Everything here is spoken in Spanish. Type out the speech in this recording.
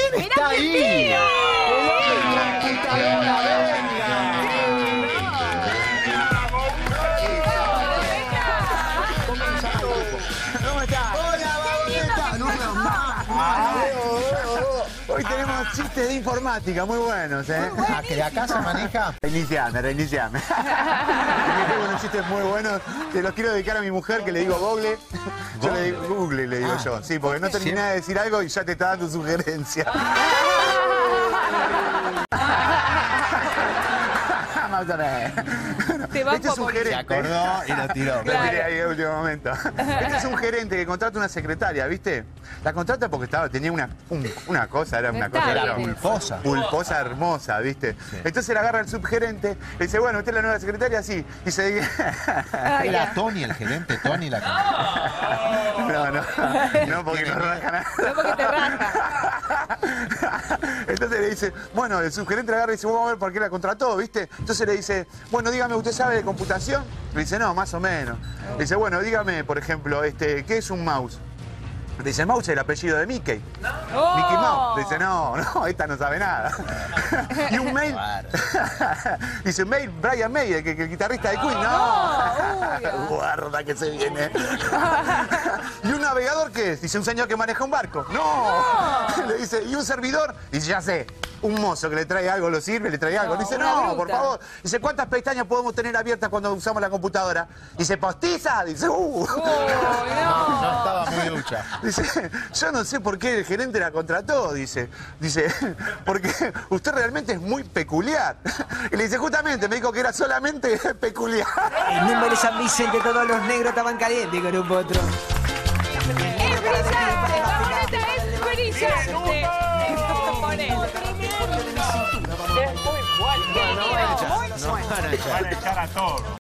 ¿Quién está ahí? ¿Cómo estás? Hola, Hoy tenemos chistes de informática muy buenos, ¿eh? ¿Que de acá se maneja? Reiniciame. Tengo unos chistes muy buenos que los quiero dedicar a mi mujer, que le digo Google. Yo le digo Google, le digo yo. Sí, porque no terminé de decir algo y ya te está dando sugerencia. Vamos a ver. Este es un gerente. Se acordó y lo tiró. Lo tiré ahí en último momento. Este es un gerente que contrata una secretaria, ¿viste? La contrata porque tenía una cosa, era una cosa... Era pulposa. Pulposa hermosa, ¿viste? Sí. Entonces la agarra el subgerente, le dice, bueno, ¿usted es la nueva secretaria? Sí. Y se dice... ¿Era Tony el gerente? ¿Tony la contrató? No, porque no raja nada. No, porque te raja. Entonces le dice, bueno, el subgerente le agarra y dice, vamos a ver por qué la contrató, ¿viste? Entonces le dice, bueno, dígame, ¿usted sabe de computación? Le dice, no, más o menos. Le dice, bueno, dígame, por ejemplo, ¿qué es un mouse? Le dice, mouse es el apellido de Mickey. Oh. Mickey Mouse. Le dice, no, esta no sabe nada. Y un mail. Dice, mail, Brian May, el guitarrista de Queen. No. Guarda que se viene. ¿Y un navegador qué es? Dice, un señor que maneja un barco. No. Le dice, ¿y un servidor? Dice, ya sé. Un mozo que le trae algo, lo sirve, le trae algo. Dice, no, por favor. Dice, ¿cuántas pestañas podemos tener abiertas cuando usamos la computadora? Dice, ¿postiza? Dice, No estaba muy ducha. Dice, yo no sé por qué el gerente la contrató, dice, porque usted realmente es muy peculiar. Y le dice, justamente, me dijo que era solamente peculiar. El número de San Vicente, todos los negros estaban calientes con un potro. ¡Es brillante! ¡Esta es brillante! Ponele. Es muy bueno. Genio. No van a echar. Van a echar a todos.